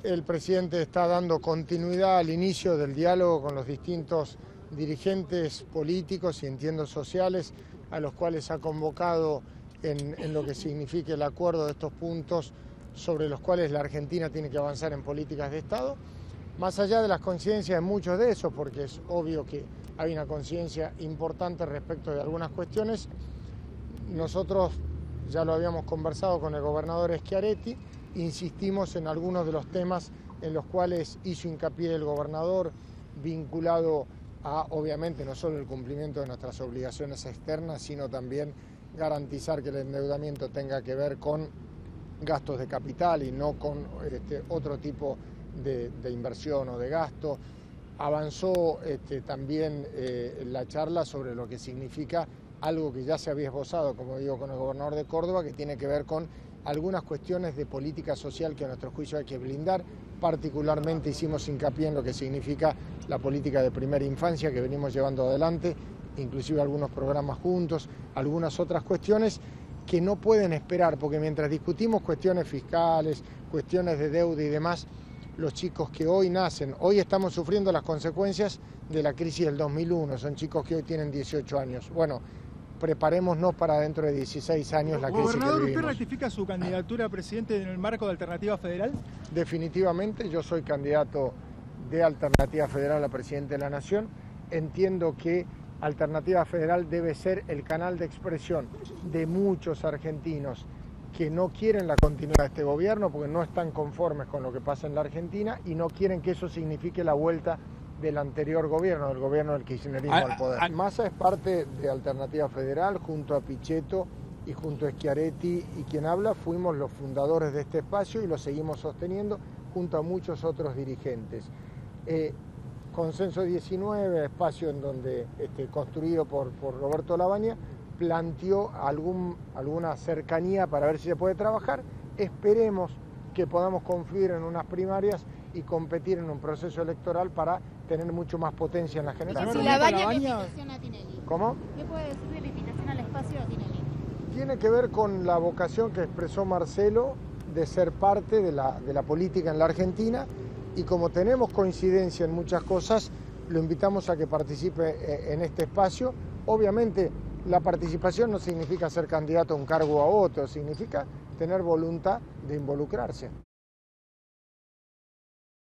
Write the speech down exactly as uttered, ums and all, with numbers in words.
El presidente está dando continuidad al inicio del diálogo con los distintos dirigentes políticos y entiendo sociales a los cuales ha convocado en, en lo que significa el acuerdo de estos puntos sobre los cuales la Argentina tiene que avanzar en políticas de Estado. Más allá de las coincidencias en muchos de esos, porque es obvio que hay una coincidencia importante respecto de algunas cuestiones, nosotros ya lo habíamos conversado con el gobernador Schiaretti, insistimos en algunos de los temas en los cuales hizo hincapié el gobernador, vinculado a, obviamente, no solo el cumplimiento de nuestras obligaciones externas, sino también garantizar que el endeudamiento tenga que ver con gastos de capital y no con este, otro tipo de, de inversión o de gasto. Avanzó este, también eh, la charla sobre lo que significa algo que ya se había esbozado, como digo, con el gobernador de Córdoba, que tiene que ver con algunas cuestiones de política social que a nuestro juicio hay que blindar. Particularmente hicimos hincapié en lo que significa la política de primera infancia que venimos llevando adelante, inclusive algunos programas juntos, algunas otras cuestiones que no pueden esperar, porque mientras discutimos cuestiones fiscales, cuestiones de deuda y demás, los chicos que hoy nacen, hoy estamos sufriendo las consecuencias de la crisis del dos mil uno, son chicos que hoy tienen dieciocho años. Bueno, preparémonos para dentro de dieciséis años la crisis que vivimos. Gobernador, ¿usted ratifica su candidatura a presidente en el marco de Alternativa Federal? Definitivamente, yo soy candidato de Alternativa Federal a presidente de la Nación. Entiendo que Alternativa Federal debe ser el canal de expresión de muchos argentinos que no quieren la continuidad de este gobierno porque no están conformes con lo que pasa en la Argentina y no quieren que eso signifique la vuelta del anterior gobierno, del gobierno del kirchnerismo al poder. Massa es parte de Alternativa Federal, junto a Pichetto y junto a Schiaretti, y quien habla, fuimos los fundadores de este espacio y lo seguimos sosteniendo junto a muchos otros dirigentes. Eh, Consenso diecinueve, espacio en donde, este, construido por, por Roberto Lavagna, planteó algún, alguna cercanía para ver si se puede trabajar. Esperemos que podamos confluir en unas primarias y competir en un proceso electoral para tener mucho más potencia en la generación. ¿Y Lavagna qué invitación a Tinelli? ¿Cómo? ¿Qué puede decir de la invitación al espacio a Tinelli? Tiene que ver con la vocación que expresó Marcelo de ser parte de la, de la política en la Argentina, y como tenemos coincidencia en muchas cosas, lo invitamos a que participe en este espacio. Obviamente la participación no significa ser candidato a un cargo o a otro, significa tener voluntad de involucrarse.